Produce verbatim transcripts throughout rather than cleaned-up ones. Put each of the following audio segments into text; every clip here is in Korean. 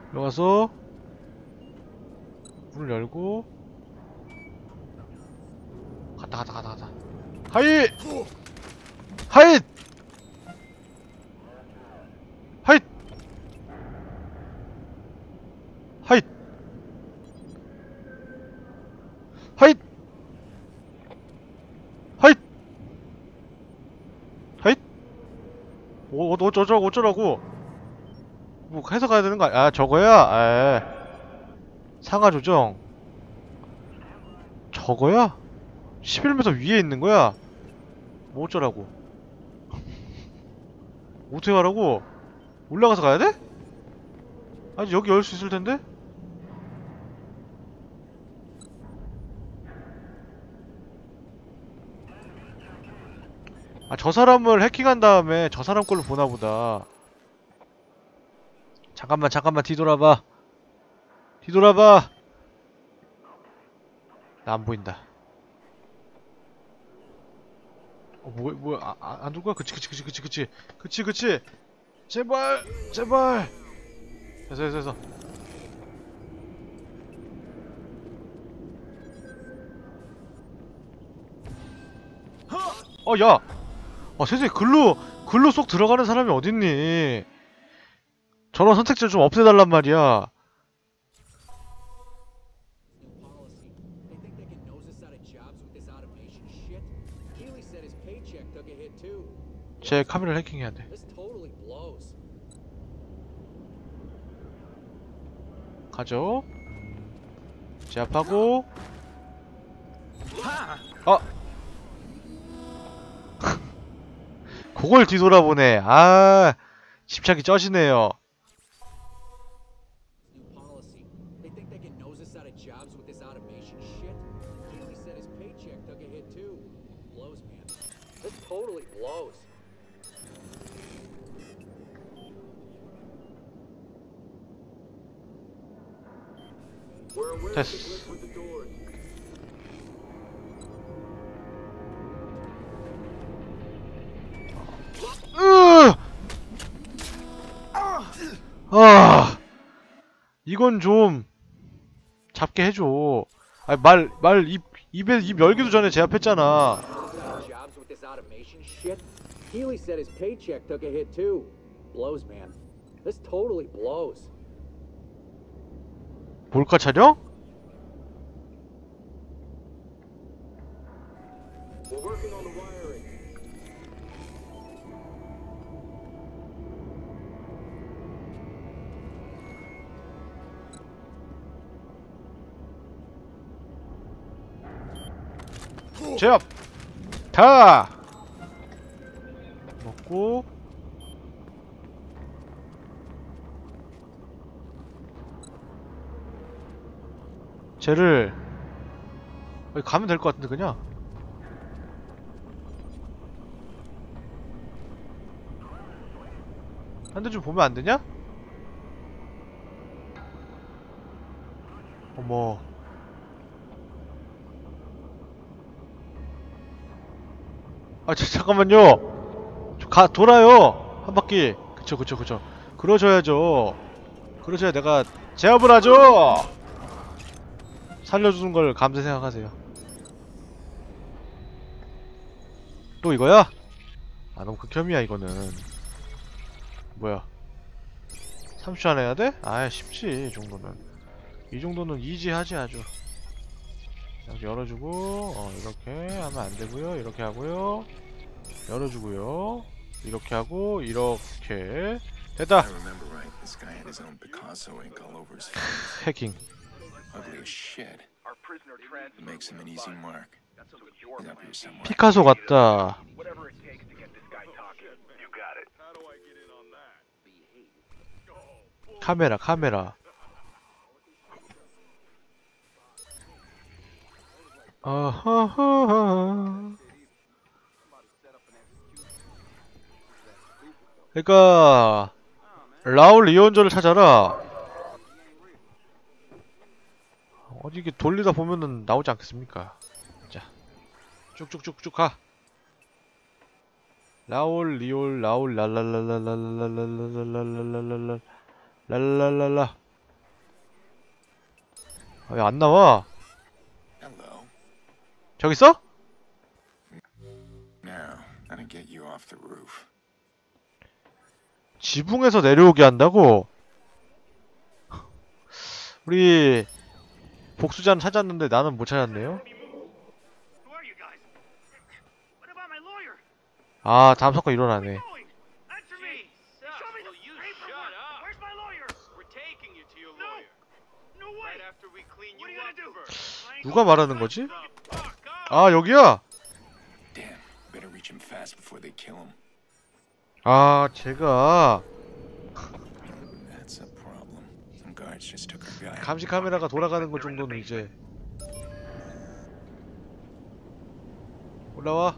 들어가서 문을 열고 갔다 갔다 갔다 갔다. 하이! 하이! 하이! 하이! 하이! 하이! 하이! 어, 어쩌라고 어쩌라고 뭐 해서 가야 되는 거 아니야? 아 저거야? 에 상하 조정 저거야? 십일 미터 위에 있는 거야? 뭐 어쩌라고? 어떻게 가라고? 올라가서 가야 돼? 아니 여기 열 수 있을 텐데? 아 저 사람을 해킹한 다음에 저 사람 걸로 보나 보다. 잠깐만 잠깐만 뒤돌아봐. 뒤돌아봐. 나 안 보인다. 어 뭐 뭐야 아, 아, 안 돌 거야? 그치 그치 그치 그치 그치 그치 그치 제발 제발 됐어 됐어 됐어. 어 야! 아 세상에 글로 글로 쏙 들어가는 사람이 어딨니? 저런 선택지를 좀 없애달란 말이야. 제 카메라를 해킹해야 돼. 가죠. 제압하고. 아! 그걸 뒤돌아보네. 아, 집착이 쩌시네요. 됐어. 으! 아, 이건 좀 잡게 해줘. 아니 말, 말 입, 입에 입 열기도 전에 제압했잖아. Healy said his paycheck took a hit too. Blows, man. This totally blows. 몰카 촬영? We're working on the wiring. 제압! 다! 먹고 쟤를 여기 가면 될 것 같은데 그냥? 한 대 좀 보면 안 되냐? 어머. 아, 자, 잠깐만요. 저 가, 돌아요. 한 바퀴. 그쵸, 그쵸, 그쵸. 그러셔야죠. 그러셔야 내가 제압을 하죠! 살려주는 걸 감사 생각하세요. 또 이거야? 아, 너무 극혐이야, 이거는. 뭐야. 삼십 초 안에 해야 돼? 아, 쉽지, 이 정도는. 이 정도는 이지하지, 아주. 이렇게 열어주고, 어, 이렇게 하면 안 되고요. 이렇게 하고요. 열어주고요. 이렇게 하고, 이렇게. 됐다! 해킹. 피카소 같다. 카메라, 카메라. 아하하하. 그러니까 라울 리온저를 찾아라. 어디 이게 돌리다 보면은 나오지 않겠습니까? 자, 쭉쭉쭉쭉 가. 라울 리올 라울 랄랄랄랄랄랄랄랄랄랄랄랄랄랄랄랄라. 왜 안 나와? Hello. 저기 있어? Now, how to get you off the roof. 지붕에서 내려오게 한다고? 우리 복수자는 찾았는데 나는 못 찾았네요. 아, 다음 사건 일어나네. 누가 말하는 거지? 아, 여기야? Damn, better reach him fast before they kill him. 아, 제가 That's a problem. Some guards just took our guy. 감시 카메라가 돌아가는 것 정도는 이제 올라와.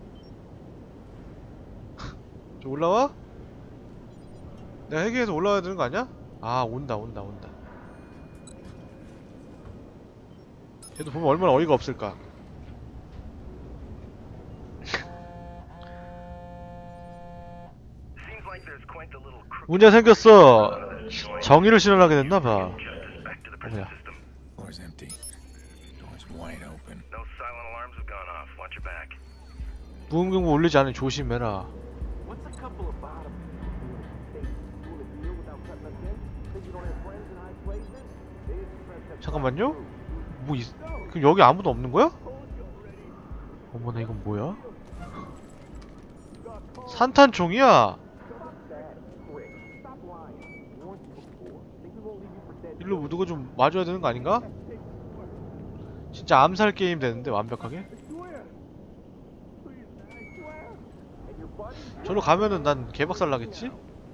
저 올라와? 내가 헬기에서 올라와야 되는 거 아니야? 아, 온다 온다 온다. 걔도 보면 얼마나 어이가 없을까. 문제 생겼어. 정의를 실현하게 됐나봐. 뭐야? Floor's empty. Door's wide open. No silent alarms have gone off. Watch your back. 무음경보 울리지 않으니 조심해라. What's a couple of bottom? They doing a deal without cutting us in? Think you don't have friends in high places? They didn't press that 잠깐만요? 뭐 있... 그럼 여기 아무도 없는 거야? 어머나 이건 뭐야? 산탄총이야. 일로 누가 좀 와줘야 되는 거 아닌가? 진짜 암살 게임 되는데 완벽하게? 저로 가면은 난 개박살 나겠지?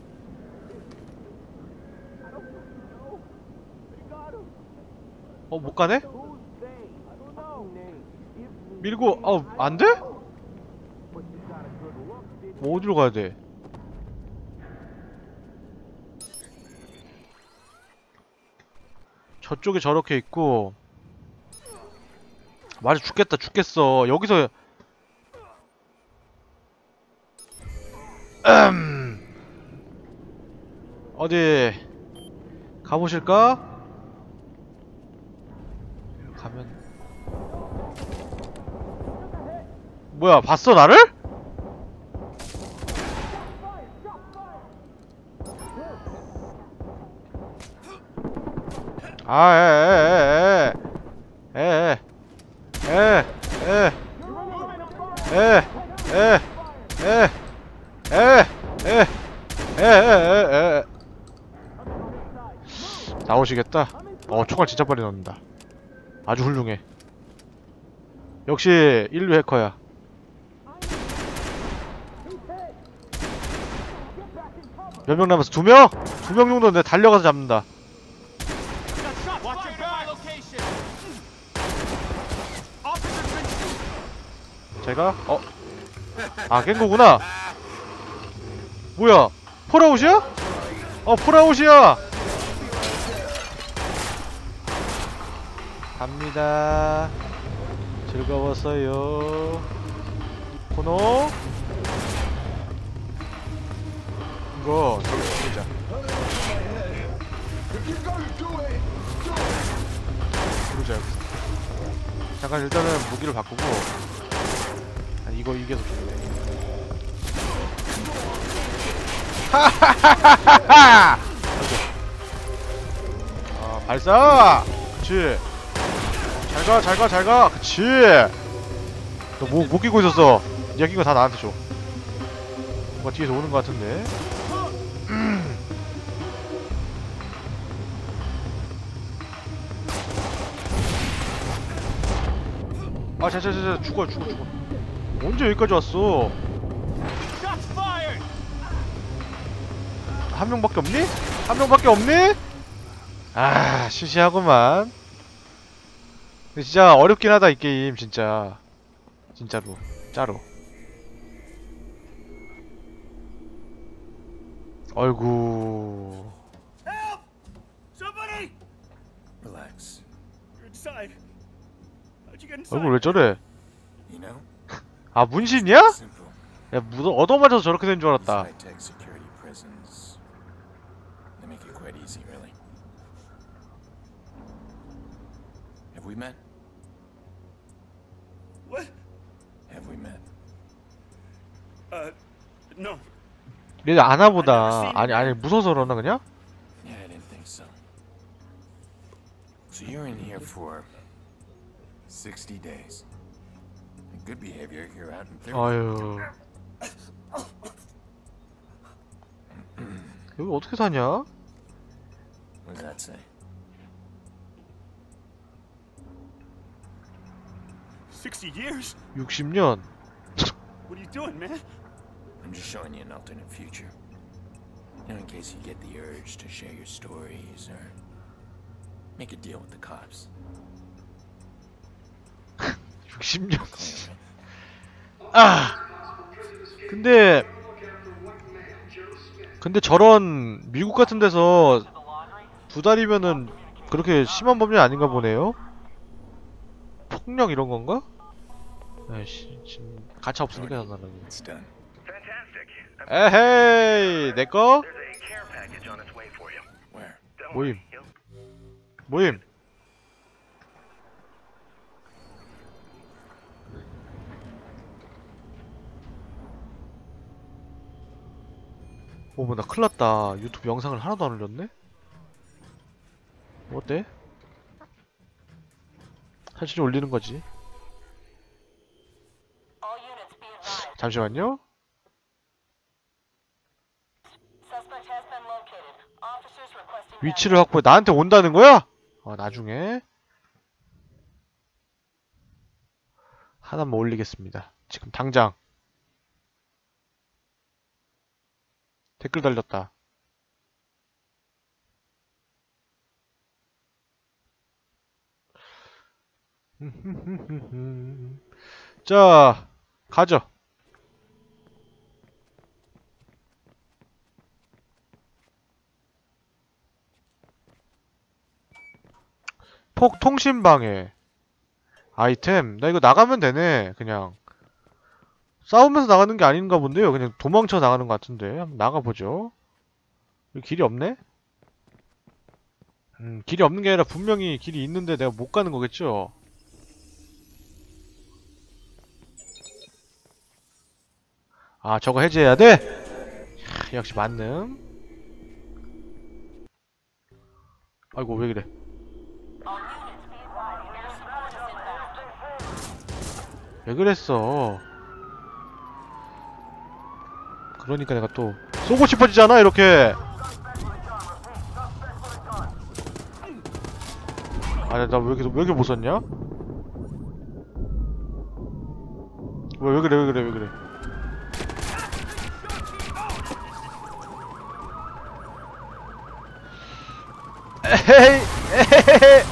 어, 못 가네? 밀고, 아우, 안 돼? 뭐 어디로 가야 돼? 저쪽에 저렇게 있고. 맞아, 죽겠다, 죽겠어. 여기서. 음. 어디 가보실까? 가면 뭐야, 봤어 나를? 아, 에에에에에 에에 에에 에에 에에 에에 에에에에에 나오시겠다. 어, 총알 진짜 빨리 넣는다. 아주 훌륭해. 역시 인류 해커야. 몇 명 남았어? 두 명? 두 명 정도는 내가 달려가서 잡는다. 제가? 어? 아, 깬 거구나. 뭐야? 폴아웃이야? 어, 폴아웃이야! 갑니다. 즐거웠어요. 코노? 이거, 저기 죽이자. 부르자, 여기서. 잠깐 일단은 무기를 바꾸고. 아니, 이거, 이게 더 좋네. 하하하하하! 아, 발사! 그치. 잘 가, 잘 가, 잘 가! 그치! 너 뭐, 못 끼고 있었어. 니가 낀 거 다 나한테 줘. 뭔가 뒤에서 오는 거 같은데? 아, 자, 자, 자, 자, 죽어, 죽어, 죽어. 언제 여기까지 왔어? 한 명밖에 없니? 한 명밖에 없니? 아, 시시하구만. 근데 진짜 어렵긴 하다, 이 게임, 진짜. 진짜로. 짜로. 아이고. Relax. 얼굴 왜 저래? You know? 아, 문신이야? Simple. 야, 묻어, 얻어맞아서 저렇게 된 줄 These 알았다. high-tech security prisons. They make it quite easy, really. Have we met? What? Have we met? Uh, no. 얘 아나보다. 아니 아니 무서워서 그러나 그냥? Yeah, I didn't think so. So you're in here for sixty days. In good behavior, you're out in thirty. 아유. 여기 어떻게 사냐? What does that say? sixty years? 육십 년. What are you doing, man? I'm just showing you an alternate future. You know, in case you get the urge to share your stories or make a deal with the cops. 육십 년. Clear, right? 아. 근데 근데 저런 미국 같은 데서 두 달이면은 그렇게 심한 범죄 아닌가 보네요. 폭력 이런 건가? 아이씨, 지금 가차 없으니까 나는. It's done. Fantastic. 에헤이, 내 거? There's a care package on its way for you. Where? Don't 모임. worry. You'll 모임. 어머, 나 큰일났다. 유튜브 영상을 하나도 안 올렸네? 어때? 사실 올리는 거지. All units be advised. 잠시만요. Suspect has been located. Officers requesting 위치를 확보해. 나한테 온다는 거야? 어, 나중에. 하나만 올리겠습니다. 지금 당장. 댓글 달렸다. 자, 가죠. 폭 통신방해. 아이템. 나 이거 나가면 되네. 그냥. 싸우면서 나가는 게 아닌가 본데요. 그냥 도망쳐 나가는 것 같은데. 한번 나가보죠. 여기 길이 없네? 음, 길이 없는 게 아니라 분명히 길이 있는데 내가 못 가는 거겠죠? 아, 저거 해제해야 돼? 야, 역시 만능. 아이고, 왜 그래. 왜 그랬어? 그러니까 내가 또 쏘고 싶어지잖아, 이렇게. 아니, 나 왜 이렇게, 왜 이렇게 못 썼냐? 왜, 왜 그래, 왜 그래, 왜 그래. 에헤이, 에헤헤.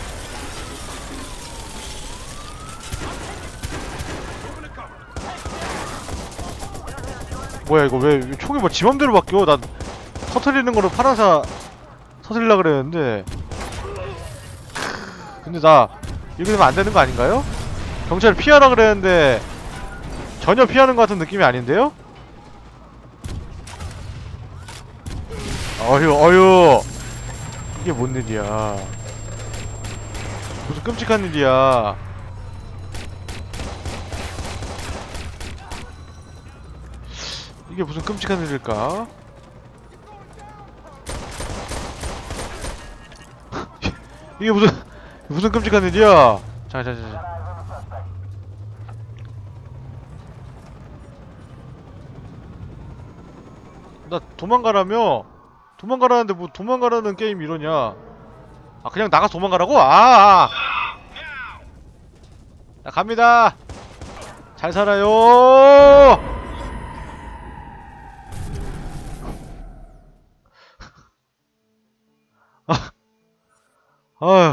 뭐야 이거 왜 총이 뭐 지맘대로 바뀌어? 난 터트리는 거로 파란사 터트리려 그랬는데. 근데 나 이렇게 되면 안 되는 거 아닌가요? 경찰을 피하라 그랬는데 전혀 피하는 것 같은 느낌이 아닌데요? 어휴 어휴, 이게 뭔 일이야. 무슨 끔찍한 일이야. 이게 무슨 끔찍한 일일까? 이게 무슨 무슨 끔찍한 일이야? 자자자자. 나 도망가라며? 도망가라는데 뭐 도망가라는 게임 이러냐? 아, 그냥 나가서 도망가라고? 아, 아. 나 갑니다. 잘 살아요. 아, 아휴,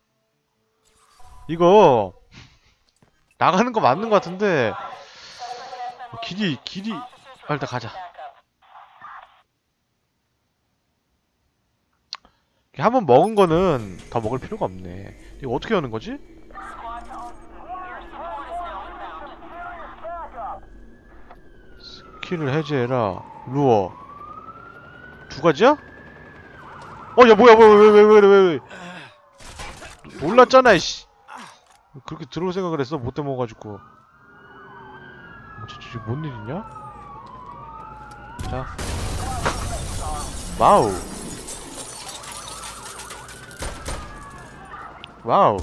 이거 나가는 거 맞는 거 같은데 길이 길이. 아, 일단 가자. 한번 먹은 거는 더 먹을 필요가 없네. 이거 어떻게 하는 거지? 스킬을 해제해라. 루어. 두 가지야? 어, 야, 뭐야, 뭐야, 왜, 왜, 왜, 왜, 왜, 왜. 놀랐잖아, 이씨. 그렇게 들어올 생각을 했어? 못돼 먹어가지고. 뭐, 저, 저, 뭔 일이냐? 자. 와우. 와우.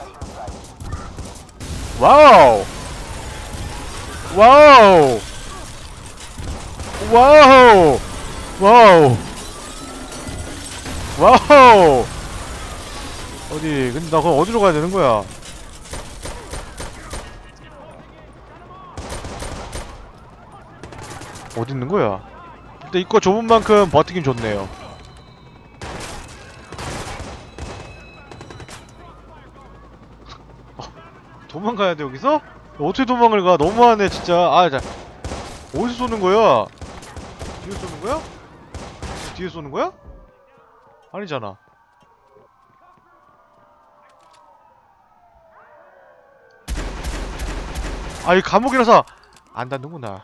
와우. 와우. 와우. 와우. 와우. 어디, 근데 나 그럼 어디로 가야 되는 거야? 어디 있는 거야? 근데 입구 좁은 만큼 버티긴 좋네요. 어, 도망가야 돼 여기서? 어떻게 도망을 가? 너무하네 진짜. 아, 자, 어디서 쏘는 거야? 뒤에 쏘는 거야? 뒤에 쏘는 거야? 아니잖아. 아, 이 감옥이라서 안 닿는구나.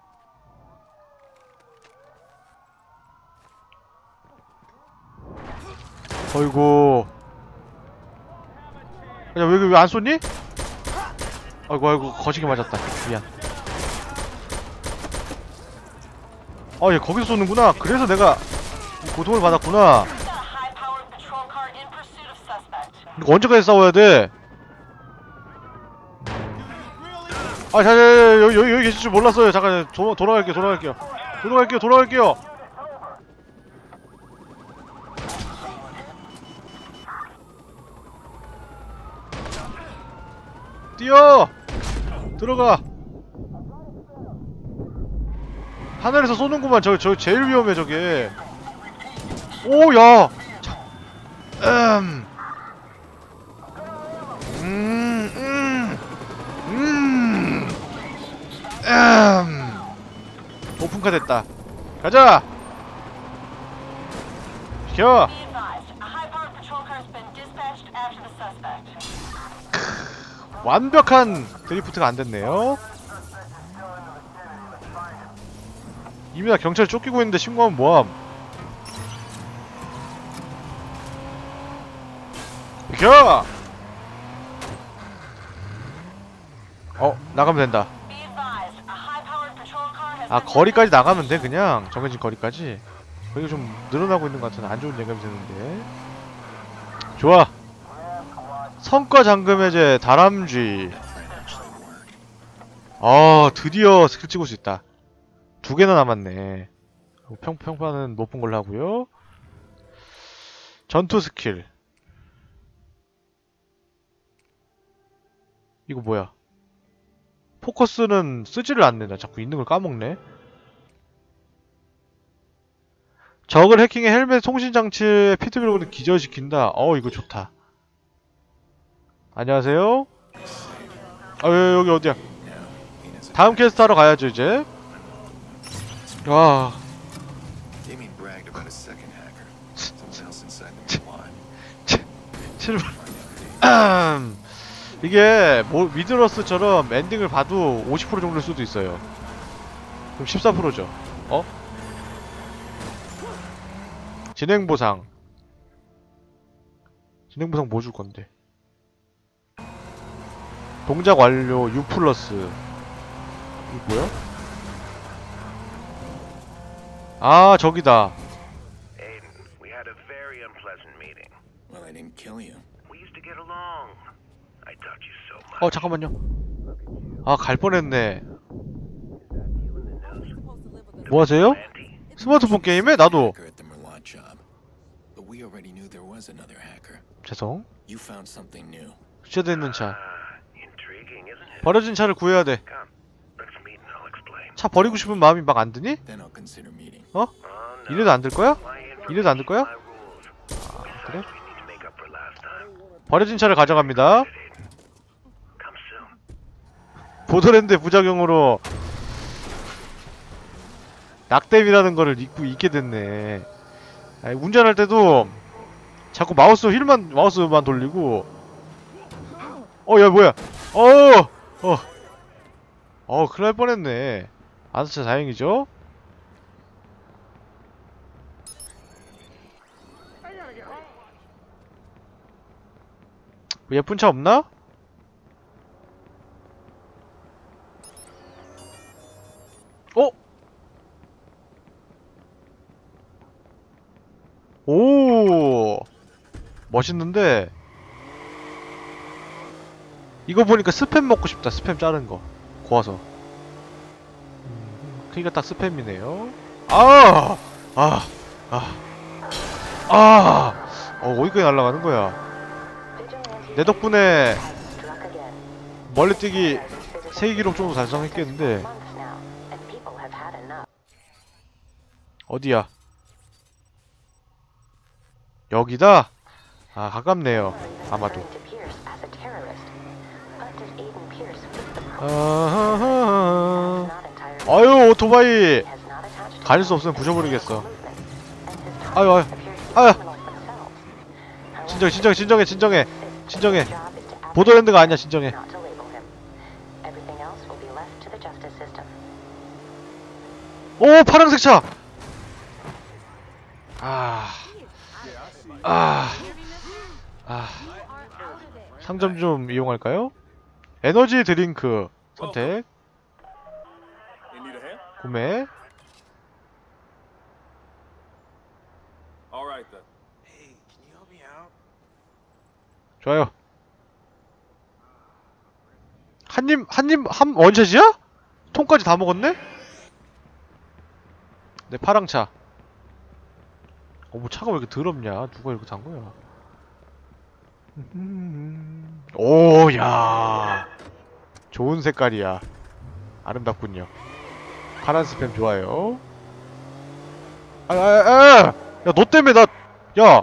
어이구. 야, 왜, 왜 안 쏘니? 아이고, 아이고, 거시기 맞았다. 미안. 아, 얘 거기서 쏘는구나. 그래서 내가 이 고통을 받았구나. Got a high-powered patrol car in pursuit of suspect. 이거 언제까지 싸워야 돼? 아, 자, 자, 자, 여기, 여기, 여기 계실 줄 몰랐어요. 잠깐, 도, 돌아갈게요, 돌아갈게요. 돌아갈게요, 돌아갈게요. 뛰어! 들어가! 하늘에서 쏘는구만. 저, 저 제일 위험해, 저게. 오, 야! 자, 음. 음, 음. 음. 음. 오픈카 됐다. 가자! 비켜! Be advised, a high-powered patrol car has been dispatched after the suspect. 완벽한 드리프트가 안 됐네요. 이미 나 경찰 쫓기고 있는데 신고하면 뭐함? 비켜! 어, 나가면 된다. Be advised, a high-powered patrol car has 아, been 거리까지 나가면 돼, 그냥. 정해진 거리까지. 거기가 좀 늘어나고 있는 것 같은 안 좋은 예감이 드는데. 좋아. 성과 잠금 해제 다람쥐. 아, 드디어 스킬 찍을 수 있다. 두 개나 남았네. 평, 평판은 높은 걸로 하고요. 전투 스킬. 이거 뭐야? 포커스는 쓰지를 않네. 나 자꾸 있는 걸 까먹네. 적을 해킹해 헬멧 통신 장치에 피트빌로그를 기절시킨다. 어, 이거 좋다. 안녕하세요. 아, 여, 여기 어디야? 다음 퀘스트 하러 가야죠 이제. 와. Damien bragged about a second hacker. Someone else inside the line. 실버. 이게 뭐 미드러스처럼 엔딩을 봐도 오십 퍼센트 정도일 수도 있어요. 그럼 십사 퍼센트죠. 어? 진행 보상. 진행 보상 뭐 줄 건데? 동작 완료 U 플러스. 이거 뭐야? 아, 저기다. Aiden, we had a very unpleasant meeting. Well, I didn't kill you. We used to get along. I taught you so much. 어, 잠깐만요. 아, 갈 뻔했네. 뭐 하세요? Andy, 스마트폰 게임에? 나도. Hacker at the Merlot job. But we already knew there was another hacker. 죄송. You found something new. 수제되어 있는 차. ah, intriguing, isn't it? 버려진 차를 구해야 돼. Come, let's meet and I'll explain. 차 버리고 싶은 마음이 막 안 드니? Then I'll consider meeting. 어? Oh, no. 이래도 안 들 거야? My 이래도 안 들 거야? my rules. 아, 그래? We need to make up for last time. 버려진 차를 가져갑니다. Come soon. 보더랜드의 부작용으로 낙뎀이라는 거를 잊고 잊게 됐네. 아니, 운전할 때도 자꾸 마우스 휠만 마우스만 돌리고. 어, 야, 뭐야? 어, 어, 어, 큰일 날 뻔했네. 아, 진짜 다행이죠. 예쁜 차 없나? 오 멋있는데 이거 보니까 스팸 먹고 싶다. 스팸 자른 거 구워서. 음, 크기가 딱 스팸이네요. 아! 아! 아! 아! 어, 어디까지 날아가는 거야? 내 덕분에 멀리뛰기 세계 기록 정도 달성했겠는데. 어디야? 여기다? 아, 가깝네요. 아마도. 아하하. 아유, 오토바이! 가릴 수 없으면 부셔버리겠어. 아유, 아유, 아유! 진정해, 진정해, 진정해, 진정해! 진정해! 보더랜드가 아니야, 진정해. 오, 파란색 차! 아... 아... 아... 상점 좀 이용할까요? 에너지 드링크 선택. You need a hand? 구매. All right then. 좋아요. 한입, 한입, 한, 원샷이야? 통까지 다 먹었네? 내 파랑차. 어, 뭐 차가 왜 이렇게 더럽냐? 누가 이렇게 탄 거야? 오, 야. 좋은 색깔이야. 아름답군요. 파란 스팸 좋아요. 아, 아, 아! 야, 너 때문에 나, 야!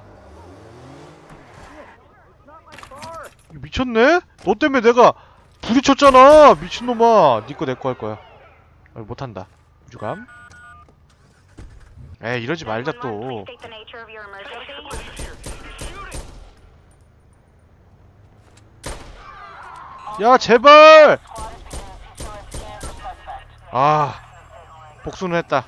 미쳤네? 너 때문에 내가 부딪혔잖아! 미친놈아! 니꺼 내꺼 할 거야. 아, 못한다. 우주감. 에이, 이러지 말자 또. 야, 제발! 아, 복수는 했다.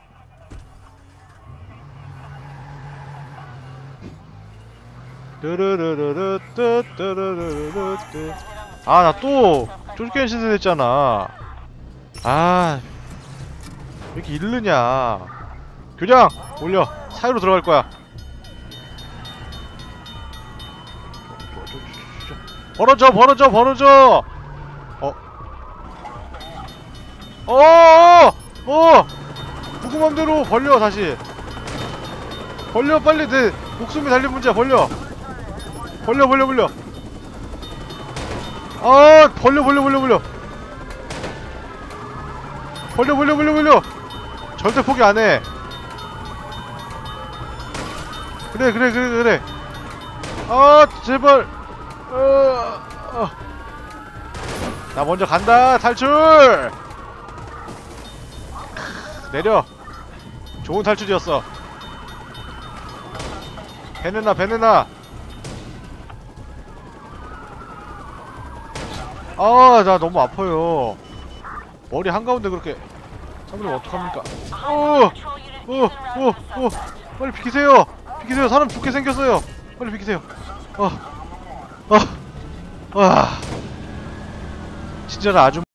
르르르르르 뜨뜨르르르르. 아, 나 또 쫄게임 신선했잖아. 아, 왜 이렇게 이르냐. 교장! 올려! 사이로 들어갈 거야. 벌어져! 벌어져! 벌어져! 어? 어어어! 어! 누구 맘대로 벌려 다시. 벌려 빨리. 내 목숨이 달린 문제야. 벌려. 벌려 벌려 벌려. 아, 벌려 벌려 벌려 벌려. 벌려 벌려 벌려 벌려. 절대 포기 안 해. 그래 그래 그래 그래. 아, 제발. 어, 어. 나 먼저 간다. 탈출. 내려. 좋은 탈출이었어. 배내놔 배내놔. 아, 나 너무 아파요. 머리 한가운데 그렇게 잡으면 어떡합니까? 어! 어! 어! 어! 빨리 비키세요! 비키세요! 사람 죽게 생겼어요! 빨리 비키세요! 어! 어! 와! 진짜 아주